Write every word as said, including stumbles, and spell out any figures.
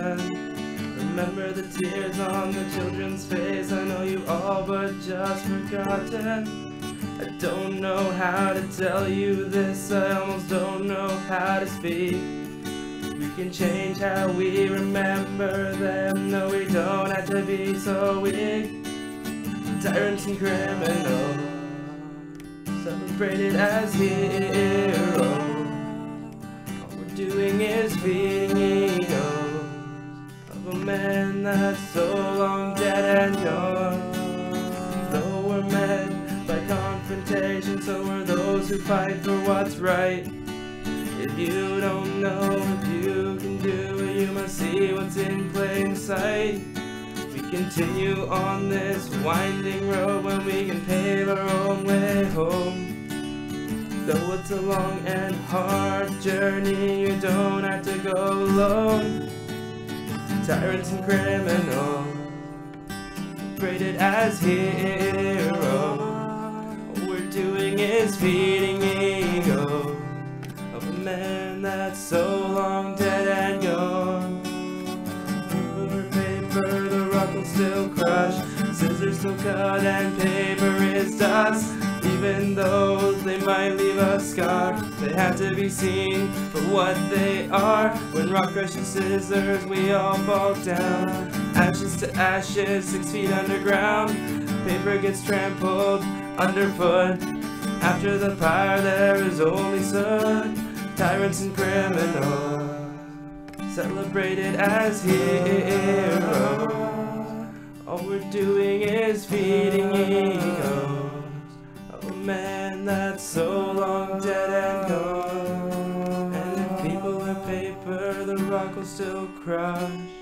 forgotten. Remember the tears on the children's face. I know you all but just forgotten. I don't know how to tell you this, I almost don't know how to speak. We can change how we remember them, no we don't have to be so weak. Tyrants and criminals, celebrated as heroes. All we're doing is feeding egos of a man that's so long dead and gone. Though we're met by confrontation, so are those who fight for what's right. If you don't know if you can do it, you must see what's in plain sight. We continue on this winding road when we can pave our own way home. Though it's a long and hard journey, you don't have to go alone. Tyrants and criminals, rated as heroes. Doing is feeding egos of a man that's so long dead and gone. Paper, paper, the rock will still crush, scissors still cut, and paper is dust. Even though they might leave a scar, they have to be seen for what they are. When rock crushes scissors, we all fall down. Ashes to ashes, six feet underground. Paper gets trampled underfoot. After the fire there is only soot. Tyrants and criminals, celebrated as heroes. All we're doing is feeding egos of a man that's so long dead and gone. And if people are paper, the rock will still crush.